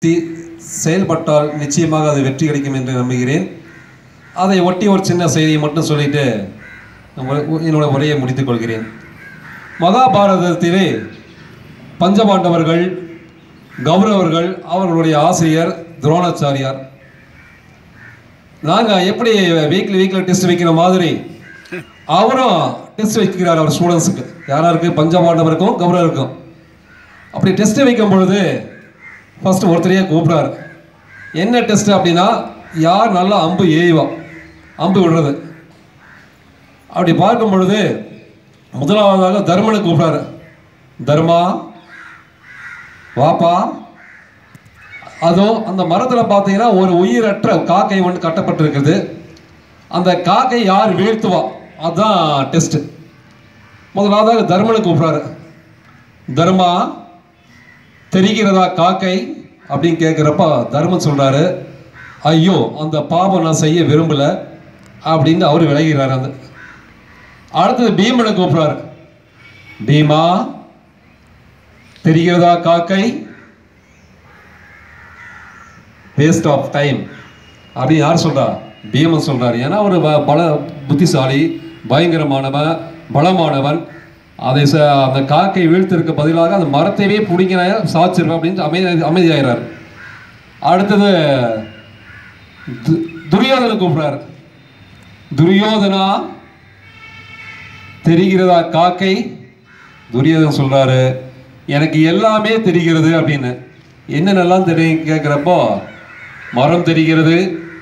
செயல்பட்டால் நிச்சயமாக அது வெற்றி கிடைக்கும் என்று நம்புகிறேன். அதை ஒட்டி ஒரு சின்ன செய்தியை மட்டும் சொல்லிட்டு என்னோட உரையை முடித்துக் கொள்கிறேன். மகாபாரதத்திலே பஞ்சபாண்டவர்கள், கௌரவர்கள், அவர்களுடைய ஆசிரியர் துரோணாச்சாரியார். நாங்கள் எப்படி வீக்லி டெஸ்ட் வைக்கிற மாதிரி அவரும் டெஸ்ட் வைக்கிறார் அவர் ஸ்டூடெண்ட்ஸுக்கு. யாராருக்கு? பஞ்சபாண்டவருக்கும் கௌரவருக்கும். அப்படி டெஸ்ட் வைக்கும் பொழுது ஃபஸ்ட்டு ஒருத்தரையே கூப்பிடாரு. என்ன டெஸ்ட் அப்படின்னா, யார் நல்லா அம்பு ஏய்வா, அம்பு விடுறது. அப்படி பார்க்கும் பொழுது முதலாவதாக தர்மனை கூப்பிடாரு. தர்மா வாப்பா. அதுவும் அந்த மரத்தில் பார்த்தீங்கன்னா ஒரு உயிரற்ற காக்கை ஒன்று கட்டப்பட்டிருக்குது. அந்த காக்கை யார் வீழ்த்துவா, அதுதான் டெஸ்ட். முதலாவதாக தர்மனை கூப்பிடாரு. தர்மா தெரிகிறதா காக்கை அப்படின்னு கேட்குறப்ப தர்மன் சொல்கிறாரு, ஐயோ அந்த பாபம் நான் செய்ய விரும்பலை அப்படின்னு அவர் விலகிறார். அந்த அடுத்தது பீமனை கூப்பிட்றாரு. பீமா தெரிகிறதா காக்கை, வேஸ்ட் ஆஃப் டைம் அப்படின்னு யார் சொல்றா? பீமன் சொல்றாரு. ஏன்னா ஒரு புத்திசாலி, பயங்கரமானவன், பலமானவன். அதை அந்த காக்கை வீழ்த்திருக்க பதிலாக அந்த மரத்தையே பிடிக்கிற சாச்சிருவேன் அப்படின்னு அமைதியாகிறார். அடுத்தது துரியோதனை கூப்பிடுறாரு. துரியோதனா தெரிகிறதா காக்கை? துரியோதன் சொல்றாரு, எனக்கு எல்லாமே தெரிகிறது அப்படின்னு. என்னென்னலாம் தெரியும் கேட்குறப்போ, மரம் தெரிகிறது,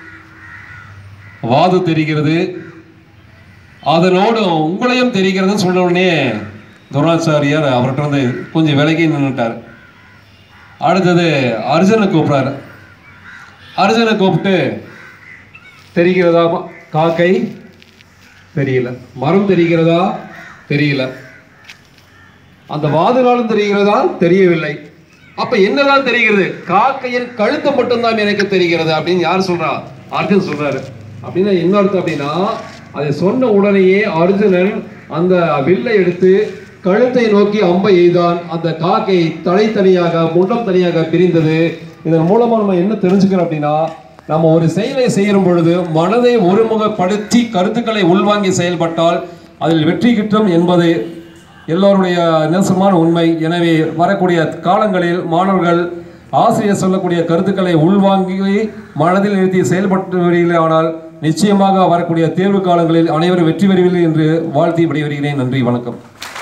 வாது தெரிகிறது, அதனோடு உங்களையும் தெரிகிறதுன்னு சொன்ன உடனே துரோணாச்சாரியார் அவர்கிட்ட வந்து கொஞ்சம் விலகி நின்றுட்டார். அடுத்தது அர்ஜுனை கூப்பிட்றாரு. அர்ஜுனை கூப்பிட்டு, தெரிகிறதா காக்கை? தெரியல. மரம் தெரிகிறதா? தெரியல. அந்த வாதுனாலும் தெரிகிறதா? தெரியவில்லை. அப்ப என்னதான் தெரிகிறது? காக்கையின் கழுத்து மட்டும்தான் எனக்கு தெரிகிறது அப்படின்னு யார் சொல்றா? அர்ஜுன் சொல்றாரு. அப்படின்னா என்ன அர்த்தம் அப்படின்னா, அதை சொன்ன உடனேயே அர்ஜுனன் அந்த வில்லை எடுத்து கழுத்தை நோக்கி அம்பை எய்தான். அந்த காக்கை தலை தனியாக, முண்டம் தனியாக பிரிந்தது. இதன் மூலமா நம்ம என்ன தெரிஞ்சுக்கிறோம் அப்படின்னா, நம்ம ஒரு செயலை செய்யும் பொழுது மனதை ஒருமுகப்படுத்தி கருத்துக்களை உள்வாங்கி செயல்பட்டால் அதில் வெற்றி கிட்டும் என்பது எல்லோருடைய நேசமான உண்மை. எனவே வரக்கூடிய காலங்களில் மாணவர்கள் ஆசிரியர் சொல்லக்கூடிய கருத்துக்களை உள்வாங்கி மனதில் நிறுத்தி செயல்பட்டு ஆனால் நிச்சயமாக வரக்கூடிய தேர்வு காலங்களில் அனைவரும் வெற்றி பெறுவீர்கள் என்று வாழ்த்தி விடைபெறுகிறேன். நன்றி, வணக்கம்.